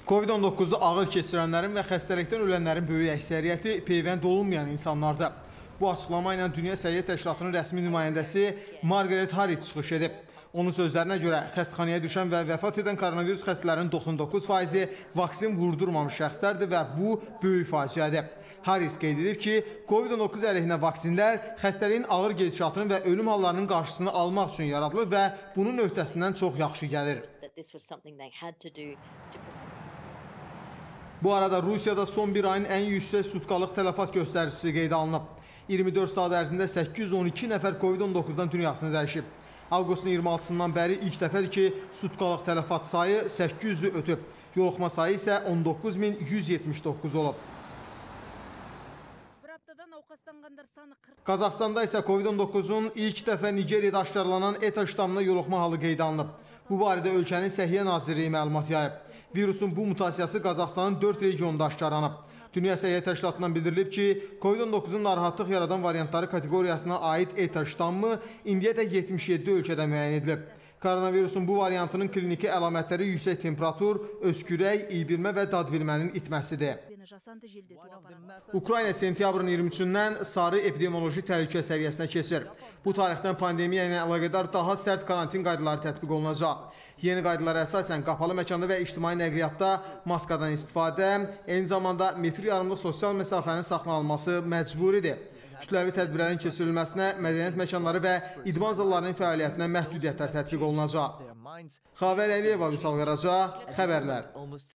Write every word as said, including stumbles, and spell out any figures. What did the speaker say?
Covid on dokuzu ağır keçirənlərin və xəstəlikdən ölənlərin böyük əksəriyyəti peyvənd olunmayan insanlardır. Bu açıqlama ilə Dünya Səhiyyə Təşkilatının rəsmi nümayəndəsi Margaret Harris çıxış edib. Onun sözlərinə görə xəstəxanaya düşən və vəfat edən koronavirus xəstələrinin doxsan doqquz faizi vaksin vurdurmamış şəxslərdir və bu böyük faciədir. Harris qeyd edib ki, Covid on doqquz əleyhinə vaksinlər xəstəliyin ağır gedişatının və ölüm hallarının qarşısını almaq üçün yaradılır və bunun öhdəsindən çox yaxşı gəlir. Bu arada Rusiyada son bir ayın ən yüksək sutkalıq tələfat göstəricisi qeydə alınıb. iyirmi dörd saat ərzində səkkiz yüz on iki nəfər Covid on doqquzdan dünyasını dəyişib. Avqustun iyirmi altısından bəri ilk dəfədir ki, sutkalıq tələfat sayı səkkiz yüzü ötüb. Yoluxma sayı isə on doqquz min yüz yetmiş doqquz olub. Qazaxstanda isə Covid on doqquzun ilk dəfə Nigeriyada aşkarlanan ETA ştamına yoluxma halı qeydə alınıb. Bu barədə ölkənin Səhiyyə Nazirliyi məlumat yayıb. Virusun bu mutasiyası Qazaxstanın dörd regionunda aşkarlanıb. Dünya Səhiyyə Təşkilatından bildirilib ki, Covid on doqquzun narahatlıq yaradan variantları kateqoriyasına aid ETA ştamı indiyədək yetmiş yeddi ölkədə müəyyən edilib. Koronavirusun bu variantının kliniki əlamətləri yüksək temperatur, öskürək, iybilmə və dadbilmənin itməsidir. Ukrayna sentyabrın iyirmi üçündən sarı epidemioloji təhlükə səviyyəsinə keçir. Bu tarixdən pandemiya ilə əlaqədar daha sərt karantin qaydaları tətbiq olunacaq. Yeni qaydalara əsasən qapalı məkanda və ictimai nəqliyyatda maskadan istifadə, eyni zamanda metr yarımlıq sosial məsafənin saxlanılması məcburidir. Kütləvi tədbirlərin keçirilməsinə, mədəniyyət məkanları və idman zallarının fəaliyyətinə məhdudiyyətlər tətbiq olunacaq. Xavər Əliyeva, Vüsal Qaraca, xəbərlər.